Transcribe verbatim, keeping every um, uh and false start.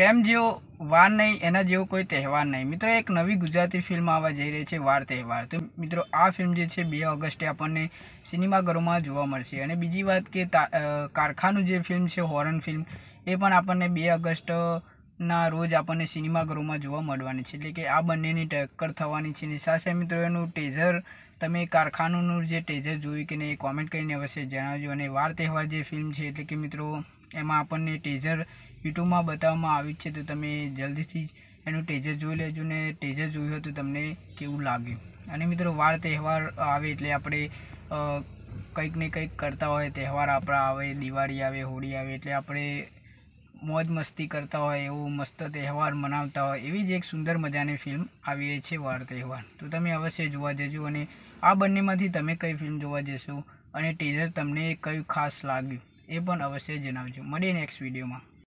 પ્રેમ જેવો વાર નહીં, એના જેવો કોઈ તહેવાર નહીં. મિત્રો, એક નવી ગુજરાતી ફિલ્મ આવવા જઈ રહી છે, વાર તહેવાર. તો મિત્રો, આ ફિલ્મ જે છે બે ઓગસ્ટે આપણને સિનેમાઘરોમાં જોવા મળશે. અને બીજી વાત કે કારખાનું જે ફિલ્મ છે, હોરર ફિલ્મ, એ પણ આપણને બે ઓગસ્ટના રોજ આપણને સિનેમાઘરોમાં જોવા મળવાની છે. એટલે કે આ બંનેની ટક્કર થવાની છે. અને સાથે મિત્રો, એનું ટેઝર, તમે કારખાનુંનું જે ટેઝર જોયું કે નહીં, એ કોમેન્ટ કરીને અવશ્ય જણાવજો. અને વાર તહેવાર જે ફિલ્મ છે, એટલે કે મિત્રો એમાં આપણને ટેઝર યુટ્યુબમાં બતાવવામાં આવ્યું છે, તો તમે જલ્દીથી એનું ટેઝર જોઈ લેજો. ને ટેઝર જોયું હોય તો તમને કેવું લાગ્યું. અને મિત્રો, વાર તહેવાર આવે એટલે આપણે કંઈક ને કંઈક કરતા હોય. તહેવાર આપણા આવે, દિવાળી આવે, હોળી આવે, એટલે આપણે મોજ મસ્તી કરતા હોય, એવું મસ્ત તહેવાર મનાવતા હોય, એવી જ એક સુંદર મજાની ફિલ્મ આવી રહી છે, વાર તહેવાર. તો તમે અવશ્ય જોવા જજો. અને આ બંનેમાંથી તમે કઈ ફિલ્મ જોવા જશો અને ટેઝર તમને કયું ખાસ લાગ્યું એ પણ અવશ્ય જણાવજો. મળીએ નેક્સ્ટ વિડીયોમાં.